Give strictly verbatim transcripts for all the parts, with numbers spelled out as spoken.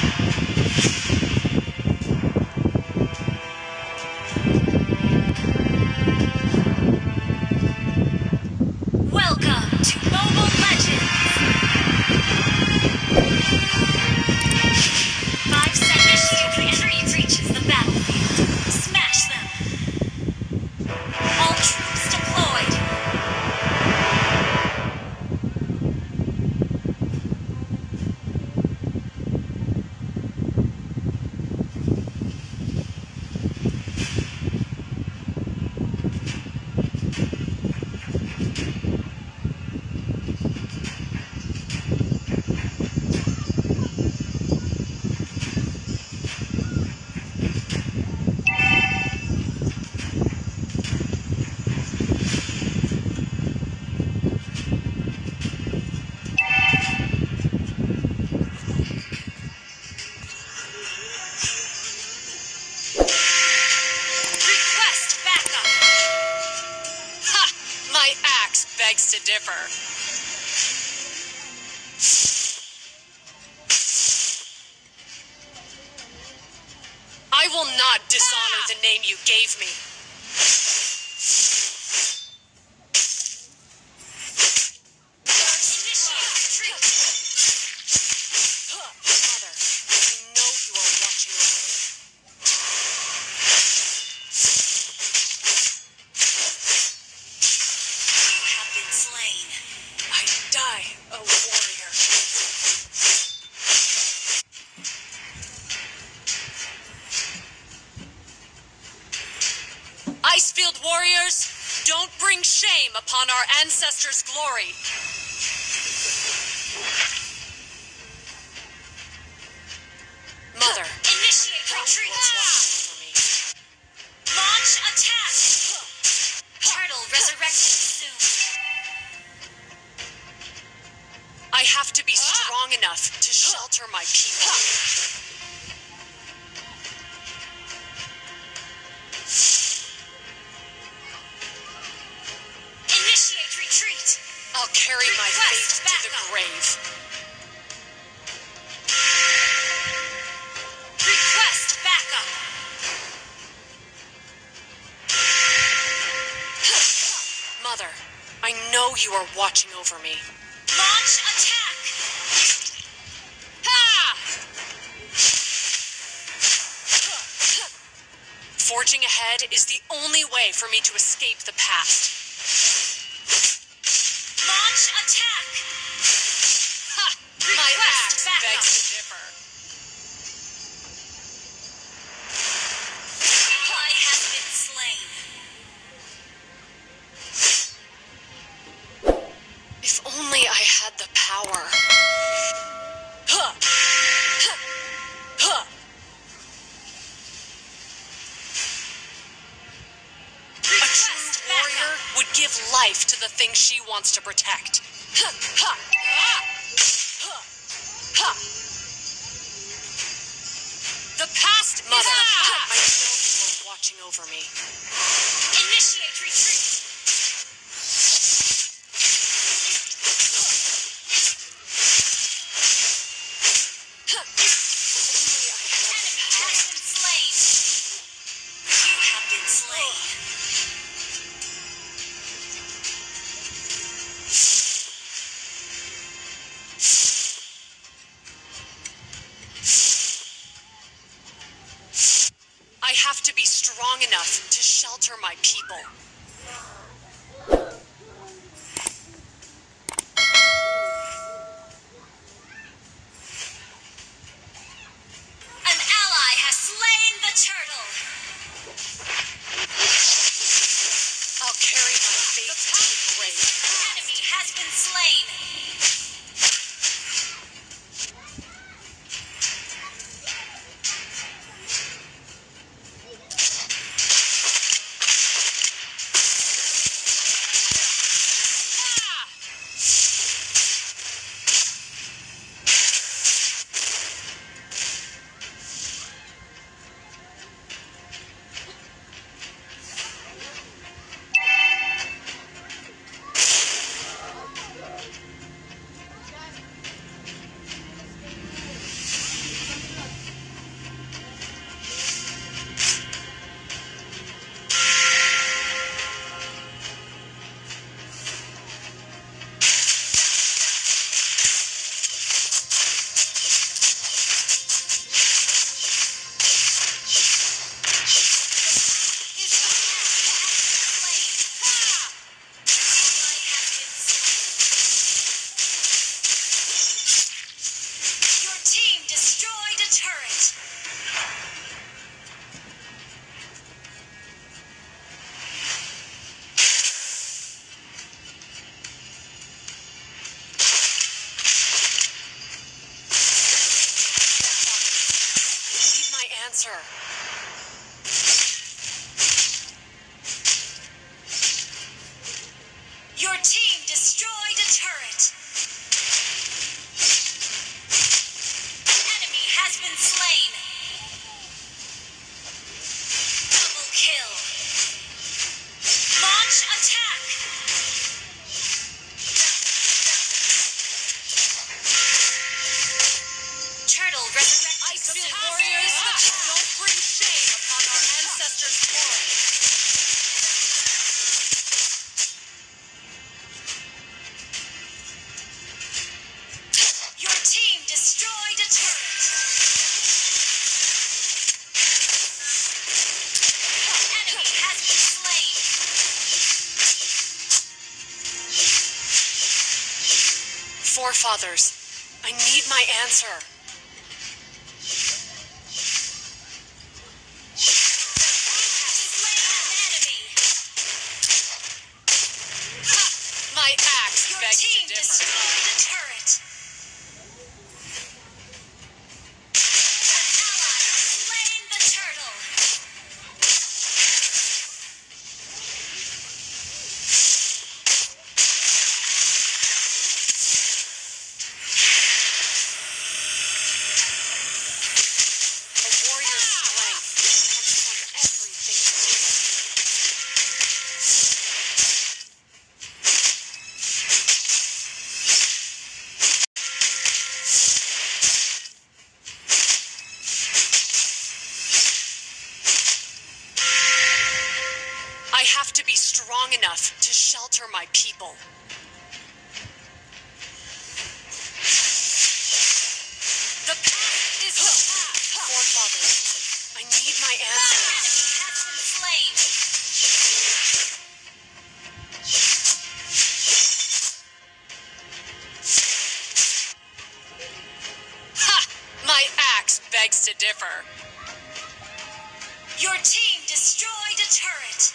Welcome to Mobile Legends! Five seconds till the enemy reaches the battlefield. Smash them! All troops deployed! Begs to differ. I will not dishonor the name you gave me. Icefield warriors, don't bring shame upon our ancestors' glory. Mother, initiate retreat. Launch attack. Turtle resurrected soon. I have to be strong enough to shelter my people. Retreat. I'll carry Request my fate to the grave. Request backup. Mother, I know you are watching over me. Launch attack. Ha! Forging ahead is the only way for me to escape the past. Launch attack! Ha! My axe begs to differ. Ally has been slain. If only I had the power. Huh! Huh! Huh! A true warrior would give life to the thing she wants to protect. Ha! Ha! Ha! Ha! The past, Mother, I know you are watching over me. Initiate retreat. I have to be strong enough to shelter my people. An ally has slain the turtle. I'll carry my fate to the grave. The enemy has been slain. answer. Your team destroyed a turret. Enemy has been slain. Double kill. Launch attack. Turtle resurrected. Ice Field Warriors, don't bring shame upon our ancestors' glory. Your team destroyed a turret. Enemy has been slain. Forefathers, I need my answer. Slain an enemy. My axe Your begs team to differ. destroyed a turret. An ally has slain the turtle. A warrior's strength comes from everything he does. I have to be strong enough to shelter my people. The path is the path. Forefathers, I need my An answer. enemy has been slain. Ha! My axe begs to differ. Your team destroyed a turret.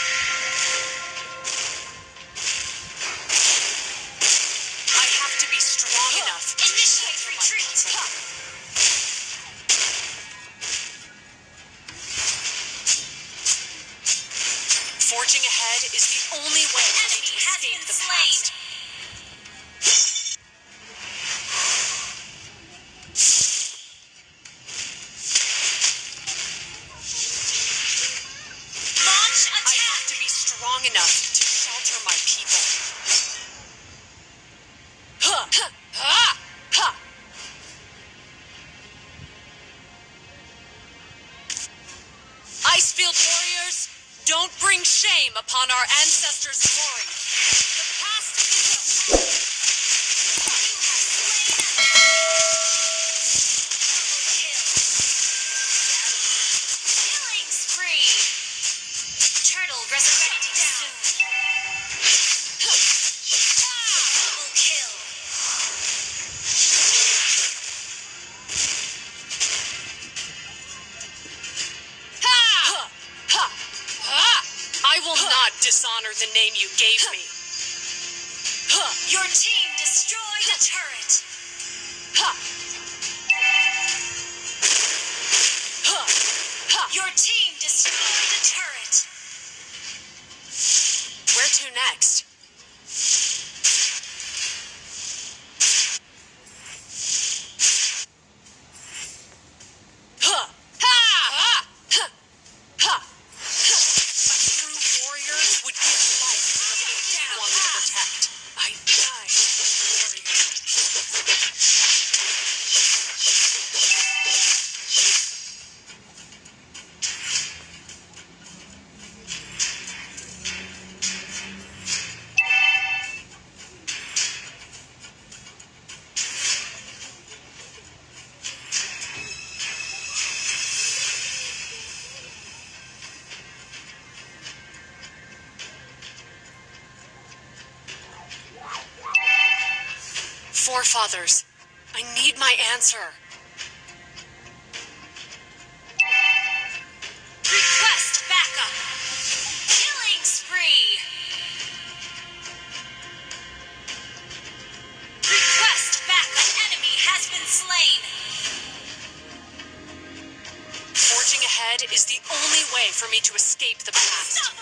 I have to be strong enough to Initiate shelter my retreat. people. Forging ahead is the only way for me to Enemy has escape been the slain. past. Launch I have attack. to be strong enough to shelter my people. Huh, huh, ah, huh. Icefield Warriors, don't bring shame upon our ancestors' glory. The past is... Killing spree. Turtle resurrecting soon. Double kill. Ha! Ha! Ha! I will not dishonor the name you gave me. Ha! Your team destroyed a turret. Ha! Ha! Ha! Your team destroyed a turret. Where to next? Ha! Ha! Ha! Ha! Ha! A true warrior would give life for the thing he wants to protect. I die for the warrior. Forefathers, I need my answer. Request backup. Killing spree. Request backup. Enemy has been slain. ahead is the only way for me to escape the past. Stop